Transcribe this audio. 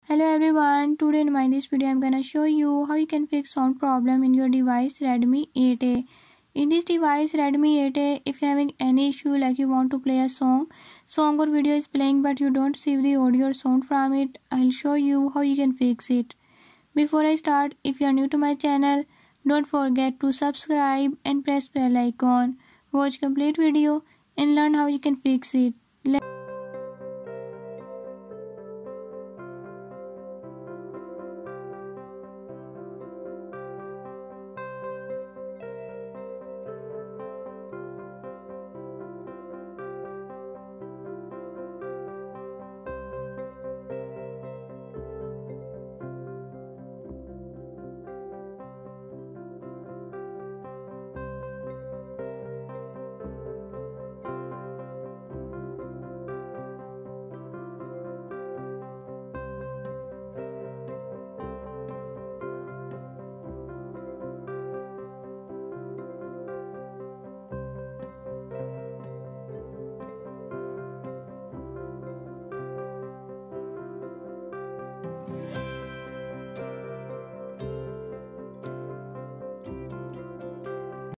Hello everyone, today in this video I'm gonna show you how you can fix sound problem in your device Redmi 8A. In this device Redmi 8A, if you're having any issue like you want to play a song or video is playing but you don't receive the audio or sound from it, I'll show you how you can fix it. Before I start, if you are new to my channel, don't forget to subscribe and press bell icon. Watch complete video and learn how you can fix it.